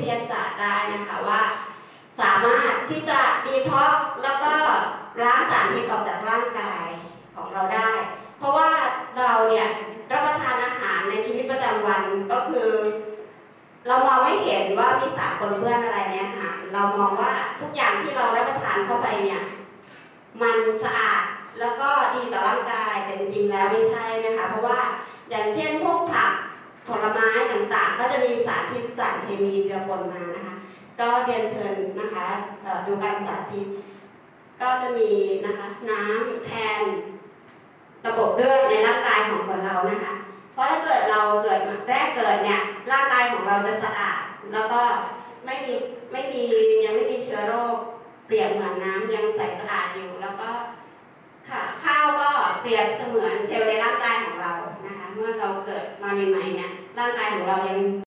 ทยาศาสตร์ได้นะคะว่าสามารถที่จะดีท็อกซ์แล้วก็ล้างสารพิษออกจากร่างกายของเราได้เพราะว่าเราเนี่ยรับประทานอาหารในชีวิตประจำวันก็คือเรามองไม่เห็นว่ามีสารปนเปื้อนอะไรในอาหารเรามองว่าทุกอย่างที่เรารับประทานเข้าไปเนี่ยมันสะอาดแล้วก็ดีต่อร่างกายแต่จริงๆแล้วไม่ใช่นะคะเพราะว่าอย่างเช่นพวกผักผลไม้ต่างๆก็จะมีสารพิษสารเคมีเจือปนมานะคะก็เรียนเชิญนะคะดูการสาธิตก็จะมีนะคะน้ำแทนระบบเลือดในร่างกายของคนเรานะคะเพราะถ้าเกิดเราเกิดแรกเกิดเนี่ยร่างกายของเราจะสะอาดแล้วก็ยังไม่มีเชื้อโรคเปรียบเหมือนน้ำยังใสสะอาดอยู่แล้วก็ข้าวก็เปรียบเสมือนเซลล์ในร่างกายของเรานะคะเมื่อเราเกิดมาใหม่ๆเนี่ยร่างกายของเรายัง